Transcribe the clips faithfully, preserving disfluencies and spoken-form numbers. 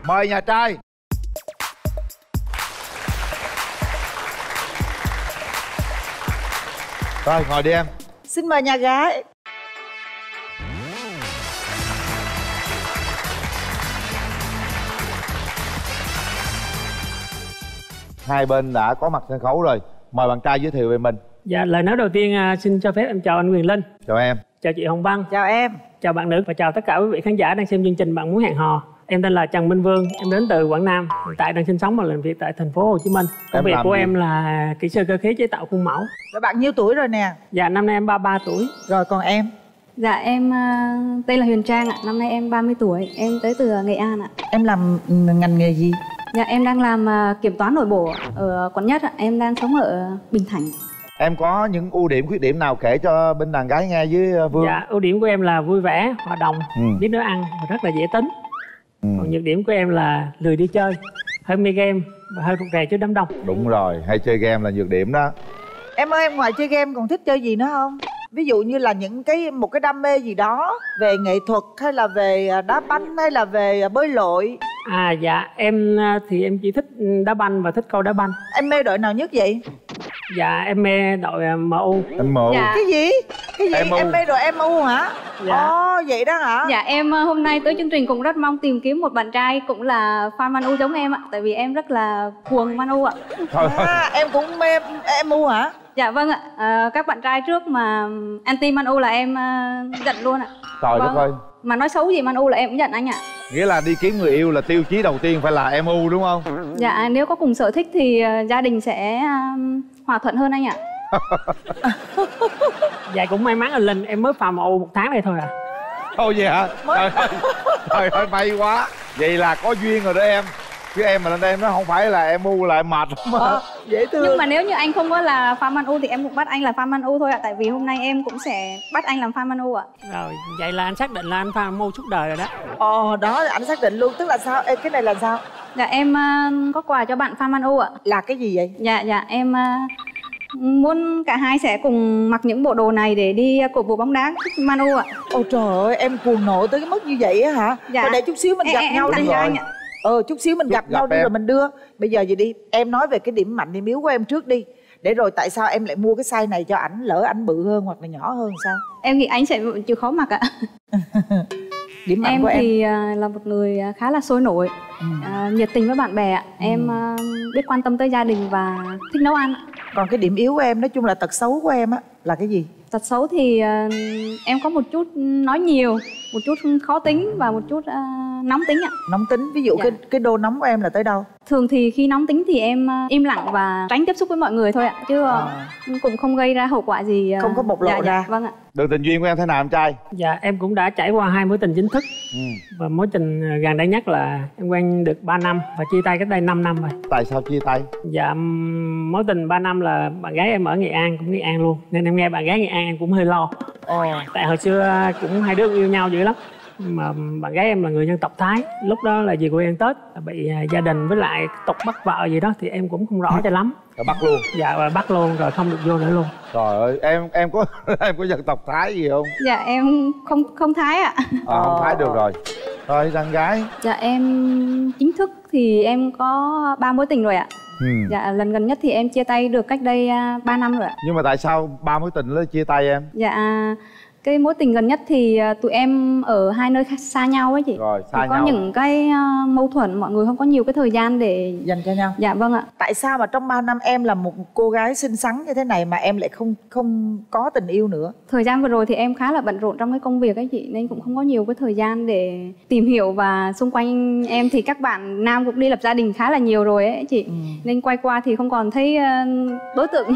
Mời nhà trai. Rồi ngồi đi em. Xin mời nhà gái. Hai bên đã có mặt sân khấu rồi. Mời bạn trai giới thiệu về mình. Dạ, lời nói đầu tiên uh, xin cho phép em chào anh Quyền Linh. Chào em. Chào chị Hồng Vân. Chào em. Chào bạn nữ và chào tất cả quý vị khán giả đang xem chương trình Bạn Muốn Hẹn Hò. Em tên là Trần Minh Vương, em đến từ Quảng Nam, hiện tại đang sinh sống và làm việc tại thành phố Hồ Chí Minh. Công việc của gì? Em là kỹ sư cơ khí chế tạo khuôn mẫu. Rồi bạn nhiêu tuổi rồi nè? Dạ, năm nay em ba mươi ba tuổi. Rồi còn em? Dạ em uh, tên là Huyền Trang ạ, năm nay em ba mươi tuổi, em tới từ Nghệ An ạ. Em làm ngành nghề gì? Dạ em đang làm uh, kiểm toán nội bộ ở quận Nhất ạ, em đang sống ở Bình Thạnh. Em có những ưu điểm khuyết điểm nào kể cho bên đàn gái nghe với Vương? Dạ, ưu điểm của em là vui vẻ, hòa đồng, ừ. biết nấu ăn và rất là dễ tính. ừ. Còn nhược điểm của em là lười đi chơi, hơi mê game và hơi rụt rè trước đám đông. Đúng rồi, hay chơi game là nhược điểm đó. Em ơi, em ngoài chơi game còn thích chơi gì nữa không? Ví dụ như là những cái một cái đam mê gì đó về nghệ thuật hay là về đá banh hay là về bơi lội? À dạ, em thì em chỉ thích đá banh và thích câu đá banh. Em mê đội nào nhất vậy? Dạ em mê đội em u. Em u. Dạ. Cái gì? Cái gì? em u. Em mê đội em u hả? Dạ. Ồ, vậy đó hả? Dạ em uh, hôm nay tới chương trình cũng rất mong tìm kiếm một bạn trai cũng là fan Man U giống em ạ, tại vì em rất là cuồng Man U ạ. À, em cũng mê em u hả? Dạ vâng ạ, à, các bạn trai trước mà anti Man U là em uh, giận luôn ạ. Trời Vâng. đất ơi. Mà nói xấu gì Man U là em cũng giận anh ạ. Nghĩa là đi kiếm người yêu là tiêu chí đầu tiên phải là em u đúng không? Dạ nếu có cùng sở thích thì uh, gia đình sẽ uh, hòa thuận hơn anh ạ. Dạ cũng may mắn là Linh, em mới vào em u một tháng này thôi à. Thôi vậy hả? Trời ơi, trời ơi may quá. Vậy là có duyên rồi đó em. Chứ em mà lên đây em nói không phải là em u là em mệt lắm mà. À, dễ thương. Nhưng mà nếu như anh không có là fan Man U thì em cũng bắt anh là fan Man U thôi ạ. Tại vì hôm nay em cũng sẽ bắt anh làm fan Man U ạ. Rồi, vậy là anh xác định là anh fan em u suốt đời rồi đó. Ồ, đó anh xác định luôn. Tức là sao? Ê, cái này là sao? Dạ em uh, có quà cho bạn fan Man U ạ. Là cái gì vậy? Dạ dạ em uh, muốn cả hai sẽ cùng mặc những bộ đồ này để đi cổ vũ bóng đá Man U ạ. Ôi trời ơi, em cuồng nộ tới cái mức như vậy á hả? Dạ. Rồi để chút xíu mình Em- gặp em nhau tặng đi. cho anh ạ. Ờ, chút xíu mình Chút gặp gặp nhau đi em. rồi mình đưa. Bây giờ gì đi, em nói về cái điểm mạnh điểm yếu của em trước đi. Để rồi tại sao em lại mua cái size này cho ảnh, lỡ ảnh bự hơn hoặc là nhỏ hơn sao? Em nghĩ anh sẽ chịu khó mặc ạ. Điểm mạnh Em của em. thì uh, là một người uh, khá là sôi nổi, Ừ. uh, nhiệt tình với bạn bè ạ. Em uh, biết quan tâm tới gia đình và thích nấu ăn ạ. Còn cái điểm yếu của em, nói chung là tật xấu của em á, là cái gì? Tật xấu thì uh, em có một chút nói nhiều, một chút khó tính và một chút uh, nóng tính ạ. Nóng tính, ví dụ Dạ. cái cái đô nóng của em là tới đâu? Thường thì khi nóng tính thì em uh, im lặng và tránh tiếp xúc với mọi người thôi ạ. Chứ uh, À. cũng không gây ra hậu quả gì. uh, Không có bộc lộ dạ, dạ, ra. Vâng ạ. Đường tình duyên của em thế nào em trai? Dạ em cũng đã trải qua hai mối tình chính thức. Ừ. Và mối tình gần đây nhất là em quen được ba năm và chia tay cách đây năm năm rồi. Tại sao chia tay? Dạ ừm, mối tình ba năm là bạn gái em ở Nghệ An, cũng Nghệ An luôn. Nên em nghe bạn gái Nghệ An em cũng hơi lo. Ồ. Tại hồi xưa cũng hai đứa yêu nhau dữ lắm. Mà bạn gái em là người dân tộc Thái. Lúc đó là về quê ăn Tết, bị à, gia đình với lại tục bắt vợ gì đó thì em cũng không rõ cho lắm. Rồi bắt luôn. Dạ và bắt luôn rồi không được vô nữa luôn. Trời ơi, em em có em có dân tộc Thái gì không? Dạ em không không thái ạ. À, không Thái được rồi. Rồi đàn gái. Dạ em chính thức thì em có ba mối tình rồi ạ. Ừ. Dạ lần gần nhất thì em chia tay được cách đây uh, ba năm rồi ạ. Nhưng mà tại sao ba mối tình nó chia tay em? Dạ cái mối tình gần nhất thì uh, tụi em ở hai nơi khác xa nhau ấy chị. Rồi, xa thì có nhau. những cái uh, mâu thuẫn, mọi người không có nhiều cái thời gian để Dành cho nhau. Dạ vâng ạ. Tại sao mà trong ba năm em là một cô gái xinh xắn như thế này mà em lại không không có tình yêu nữa? Thời gian vừa rồi thì em khá là bận rộn trong cái công việc ấy chị, nên cũng không có nhiều cái thời gian để tìm hiểu. Và xung quanh em thì các bạn nam cũng đi lập gia đình khá là nhiều rồi ấy chị. Ừ. Nên quay qua thì không còn thấy uh, đối tượng.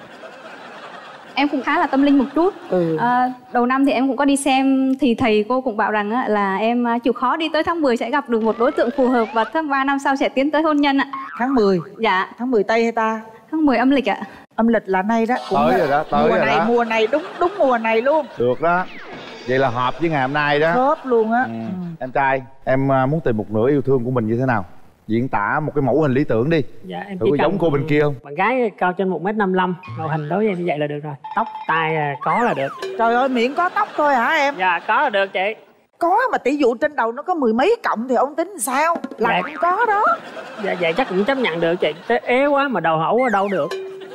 Em cũng khá là tâm linh một chút. Ừ. À, đầu năm thì em cũng có đi xem thì thầy cô cũng bảo rằng á, là em uh, chịu khó đi tới tháng mười sẽ gặp được một đối tượng phù hợp và tháng ba năm sau sẽ tiến tới hôn nhân ạ. Tháng mười. Dạ, Tháng mười Tây hay ta? tháng mười âm lịch ạ. Âm lịch là nay đó. Cũng Tới là- rồi đó, tới mùa rồi này, đó. mùa này đúng đúng mùa này luôn. Được đó. Vậy là hợp với ngày hôm nay đó. Khớp luôn á. Ừ. Ừ. Em trai, em à, muốn tìm một nửa yêu thương của mình như thế nào? Diễn tả một cái mẫu hình lý tưởng đi. Dạ em Thử chỉ có giống cần cô bên kia không? bạn gái cao trên một mét năm mươi lăm, ngoại hình đối với em như vậy là được rồi. Tóc tai à, có là được. Trời ơi, miệng có tóc thôi hả em? Dạ có là được chị. Có mà tỷ dụ trên đầu nó có mười mấy cộng thì ông tính sao? Là Dạ. không có đó. Dạ vậy chắc cũng chấp nhận được chị. Thế ế quá mà đầu hẩu ở đâu được.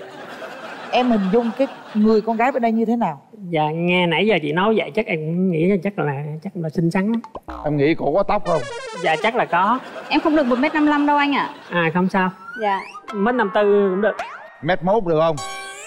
Em hình dung cái người con gái bên đây như thế nào? Dạ nghe nãy giờ chị nói vậy chắc em cũng nghĩ là chắc là chắc là xinh xắn lắm. Em nghĩ cổ có tóc không? Dạ chắc là có. Em không được một mét năm mươi lăm đâu anh ạ. À không sao. Dạ. Mét năm tư cũng được. Mét mốt được không?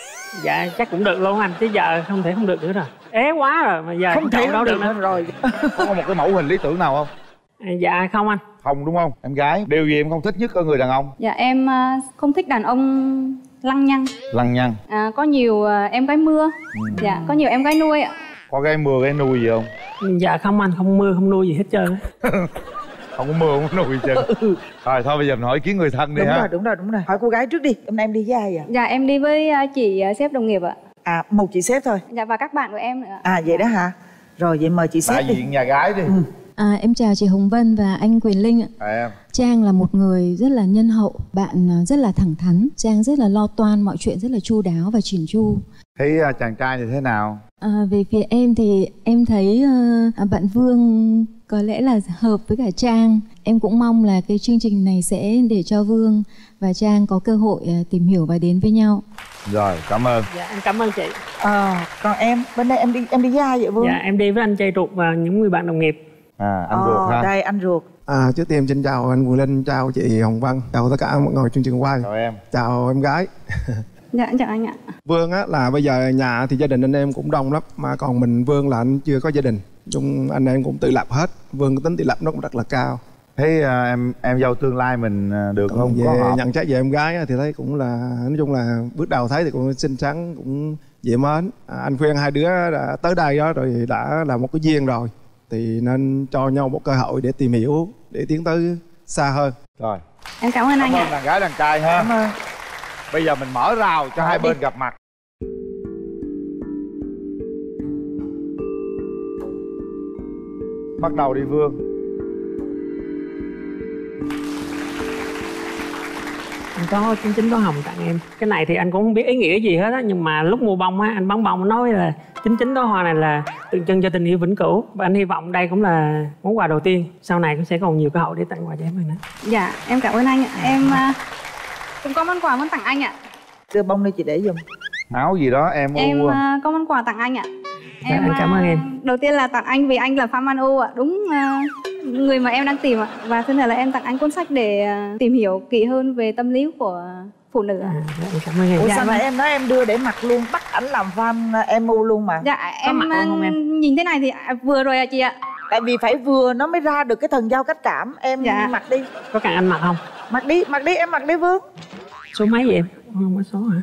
Dạ chắc cũng được luôn anh. Chứ giờ không thể không được nữa rồi. Ế quá rồi mà giờ Không thể đâu không được được nữa. nữa rồi. Có một cái mẫu hình lý tưởng nào không? À, dạ không anh. Không đúng không? Em gái, điều gì em không thích nhất ở người đàn ông? Dạ em à, không thích đàn ông lăng nhăng. Lăng nhăng. À, có nhiều à, em gái mưa. Ừ. Dạ có nhiều em gái nuôi ạ. Có gái mưa gái nuôi gì không? Dạ không anh, không mưa không nuôi gì hết trơn á. Không có mưa không có nuôi gì chứ. Rồi thôi bây giờ mình hỏi ý kiến người thân đi Đúng ha. rồi, đúng rồi, đúng rồi. Hỏi cô gái trước đi. Hôm nay em đi với ai vậy? Dạ em đi với à, chị à, sếp đồng nghiệp ạ. À, một chị sếp thôi. Dạ và các bạn của em nữa ạ. À vậy đó hả? Rồi vậy mời chị Đại sếp đi. diện nhà gái đi. Ừ. À, em chào chị Hồng Vân và anh Quyền Linh ạ. À, em. Trang là một người rất là nhân hậu, bạn à, rất là thẳng thắn. Trang rất là lo toan, mọi chuyện rất là chu đáo và chỉn chu. Thấy uh, chàng trai thì thế nào? À, về phía em thì em thấy uh, bạn Vương có lẽ là hợp với cả Trang. Em cũng mong là cái chương trình này sẽ để cho Vương và Trang có cơ hội uh, tìm hiểu và đến với nhau. Rồi, cảm ơn. Dạ em cảm ơn chị. À, còn em, bên đây em đi em đi với ai vậy Vương? Dạ em đi với anh trai ruột và những người bạn đồng nghiệp. À, anh Ờ, ruột ha. đây anh ruột. À, trước tiên xin chào anh Quyền Linh, chào chị Hồng Vân, chào tất cả mọi người chương trình quay. Chào em. Chào em gái. Dạ chào anh ạ. Vương á là bây giờ nhà thì gia đình anh em cũng đông lắm, mà còn mình Vương là anh chưa có gia đình. Chung anh em cũng tự lập hết. Vương tính tự lập nó cũng rất là cao. Thấy uh, em em dâu tương lai mình uh, được Còn không? về Có hợp. nhận xét về em gái á, thì thấy cũng là nói chung là bước đầu thấy thì cũng xinh xắn, cũng dễ mến. À, anh khuyên hai đứa đã tới đây đó rồi đã là một cái duyên rồi, thì nên cho nhau một cơ hội để tìm hiểu, để tiến tới xa hơn. Rồi. Em cảm ơn anh Cảm ơn ạ. đàn gái đàn trai ha. Cảm ơn. Bây giờ mình mở rào cho hai đi. bên gặp mặt. Bắt đầu đi Vương. Anh có chín chín có hồng tặng em. Cái này thì anh cũng không biết ý nghĩa gì hết á. Nhưng mà lúc mua bông á, anh bán bông nói là chín chín đó hoa này là tượng trưng cho tình yêu vĩnh cửu. Và anh hy vọng đây cũng là món quà đầu tiên. Sau này cũng sẽ còn nhiều cơ hội để tặng quà cho em nữa. Dạ em cảm ơn anh ạ. Em à, cũng có món quà muốn tặng anh ạ. Đưa bông đây chị để giùm. Áo gì đó em Em u. à, có món quà tặng anh ạ. Dạ, anh cảm à, ơn em. Đầu tiên là tặng anh vì anh là fan Man U ạ. Đúng à, người mà em đang tìm ạ. Và thứ hai là em tặng anh cuốn sách để à, tìm hiểu kỹ hơn về tâm lý của phụ nữ ạ. À, dạ, em cảm ơn em. Ủa Dạ, sao vâng. nãy em nói em đưa để mặc luôn, bắt ảnh làm fan em u luôn mà. Dạ em, mặt luôn không em? nhìn thế này thì à, vừa rồi ạ chị ạ. Tại vì phải vừa nó mới ra được cái thần giao cách cảm. Em Dạ. mặc đi. Có cần anh mặc không? Mặc đi, mặc đi, em mặc đi Vương. Số mấy vậy em? Không có số hả?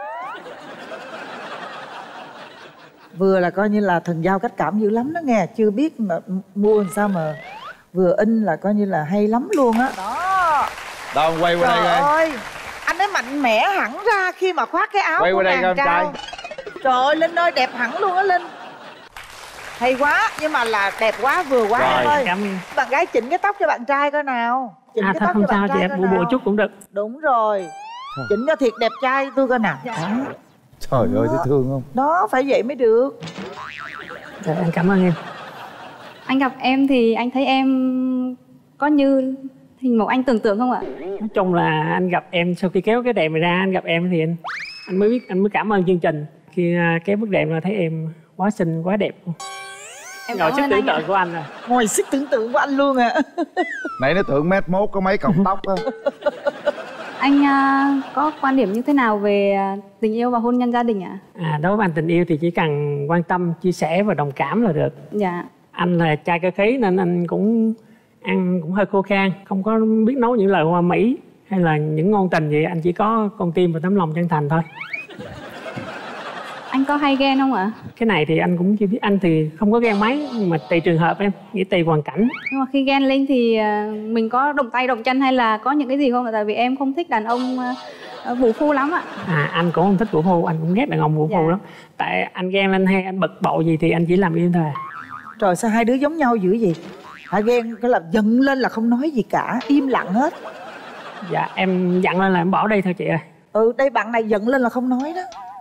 Vừa là coi như là thần giao cách cảm dữ lắm đó nghe. Chưa biết mà mua làm sao mà vừa in là coi như là hay lắm luôn á. Đó. Đâu quay qua đây Trời coi. ơi, anh ấy mạnh mẽ hẳn ra khi mà khoác cái áo Quay của qua đây nàng coi em trao. Trời ơi, Linh ơi, đẹp hẳn luôn á Linh. Hay quá, nhưng mà là đẹp quá, vừa quá Rồi, em ơi. Cảm ơn. Bạn gái chỉnh cái tóc cho bạn trai coi nào. Chỉnh À cái thôi tóc không cho sao bạn chị trai em, coi bộ bộ nào. chút cũng được. Đúng rồi. Chỉnh cho thiệt đẹp trai tôi coi nào. Đó. Trời ơi thấy thương không? Đó, phải vậy mới được. Dạ, anh cảm ơn em. Anh gặp em thì anh thấy em có như hình mẫu anh tưởng tượng không ạ? Nói chung là anh gặp em sau khi kéo cái đệm này ra, anh gặp em thì anh anh mới biết, anh mới cảm ơn chương trình. Khi à, kéo bức đệm ra thấy em quá xinh, quá đẹp luôn. Em Ngồi cảm sức ơn tưởng anh ạ. tượng của anh rồi. Ngoài sức tưởng tượng của anh luôn à. Nãy nó tưởng mét mốt có mấy cọng tóc á. Anh à, có quan điểm như thế nào về à, tình yêu và hôn nhân gia đình ạ? À, đối với anh tình yêu thì chỉ cần quan tâm, chia sẻ và đồng cảm là được. Dạ. Anh là trai cơ khí nên anh cũng ăn cũng hơi khô khan, không có biết nấu những lời hoa mỹ hay là những ngôn tình gì. Anh chỉ có con tim và tấm lòng chân thành thôi. Anh có hay ghen không ạ? Cái này thì anh cũng chưa biết. Anh thì không có ghen mấy, nhưng mà tùy trường hợp em, nghĩ tùy hoàn cảnh. Nhưng mà khi ghen lên thì à, mình có động tay động chân hay là có những cái gì không ạ? Tại vì em không thích đàn ông à, à, vũ phu lắm ạ. À, anh cũng không thích vũ phu, anh cũng ghét đàn ông vũ phu Dạ. lắm. Tại anh ghen lên hay anh bực bội gì thì anh chỉ làm im thôi à. Trời, sao hai đứa giống nhau dữ vậy? Hả, ghen cái là giận lên là không nói gì cả, im lặng hết. Dạ em dặn lên là em bỏ đây thôi chị ơi. Ừ, đây bạn này giận lên là không nói đó.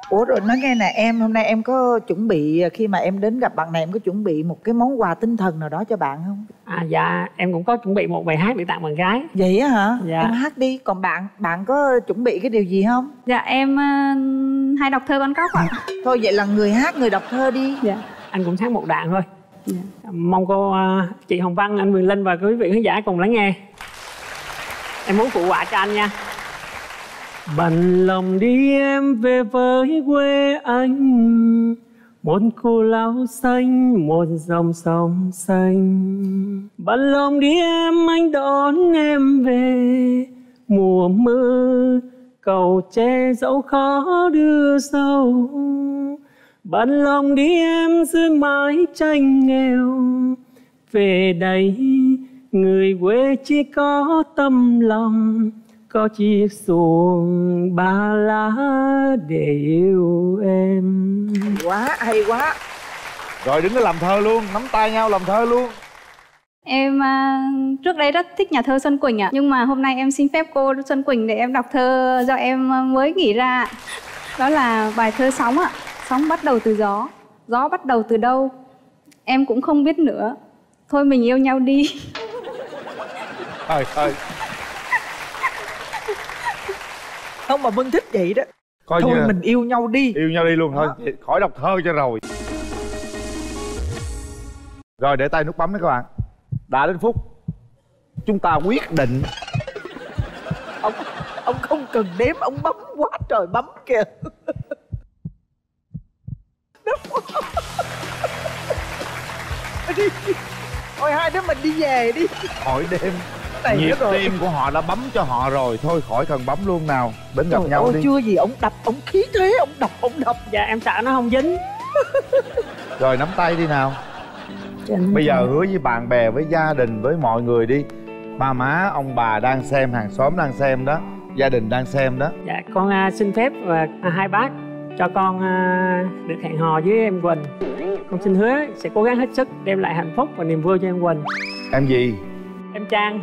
Ủa rồi nói nghe nè em, hôm nay em có chuẩn bị khi mà em đến gặp bạn này em có chuẩn bị một cái món quà tinh thần nào đó cho bạn không? À dạ em cũng có chuẩn bị một bài hát để tặng bạn gái. Vậy á hả? Dạ. Em hát đi, còn bạn, bạn có chuẩn bị cái điều gì không? Dạ em uh, hay đọc thơ Van Gogh ạ. Thôi vậy là người hát, người đọc thơ đi. Dạ anh cũng hát một đoạn thôi. Dạ. Mong cô uh, chị Hồng Vân, anh Quyền Linh và quý vị khán giả cùng lắng nghe. Em muốn phụ họa cho anh nha. Bận lòng đi em về với quê anh, một cô lao xanh, một dòng sông xanh. Bận lòng đi em anh đón em về, mùa mưa cầu tre dẫu khó đưa sâu. Bận lòng đi em dưới mái tranh nghèo, về đây người quê chỉ có tâm lòng, có chiếc xuồng ba lá để yêu em. Quá hay quá. Rồi đứng đó làm thơ luôn, nắm tay nhau làm thơ luôn. Em uh, trước đây rất thích nhà thơ Xuân Quỳnh ạ. Nhưng mà hôm nay em xin phép cô Xuân Quỳnh để em đọc thơ do em mới nghĩ ra. Đó là bài thơ Sóng ạ. Sóng bắt đầu từ gió, gió bắt đầu từ đâu em cũng không biết nữa. Thôi mình yêu nhau đi. Trời ơi. Không mà Vân thích vậy đó. Coi Thôi như là mình yêu nhau đi. yêu nhau đi luôn thôi, khỏi đọc thơ cho rồi. Rồi để tay nút bấm đấy các bạn. Đã đến phút chúng ta quyết định. Ông, ông không cần đếm, ông bấm quá trời bấm kìa. Đi. Thôi hai đứa mình đi về đi. Hỏi đêm Này nhịp rồi. tim của họ đã bấm cho họ rồi, thôi khỏi cần bấm luôn nào. Đến gặp Trời nhau ơi, đi. chưa gì ông đập, ông khí thế, ông đập, ông đập. Dạ em sợ nó không dính. Rồi nắm tay đi nào. Bây giờ hứa với bạn bè, với gia đình, với mọi người đi. Ba má, ông bà đang xem, hàng xóm đang xem đó, gia đình đang xem đó. Dạ con uh, xin phép và uh, hai bác cho con uh, được hẹn hò với em Quỳnh. Con xin hứa sẽ cố gắng hết sức đem lại hạnh phúc và niềm vui cho em Quỳnh. Em gì? Em Trang.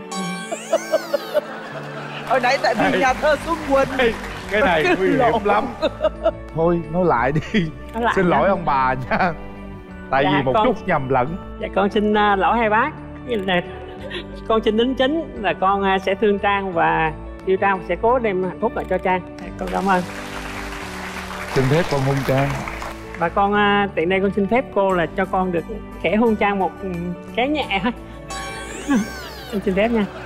Hồi nãy tại vì Ê. nhà thơ Xuân Quỳnh. Ê, cái này nguy hiểm Lộn. lắm. Thôi nói lại đi. Nói lại Xin hả? lỗi ông bà nha. Tại Dạ, vì một con- chút nhầm lẫn. Dạ con xin uh, lỗi hai bác. Nghĩa là con xin đính chính là con uh, sẽ thương Trang và yêu Trang, sẽ cố đem hạnh phúc lại cho Trang. Dạ, con cảm ơn. Xin phép con hôn Trang. Và con uh, tiện đây con xin phép cô là cho con được khẽ hôn Trang một um, cái nhẹ thôi. Con xin phép nha.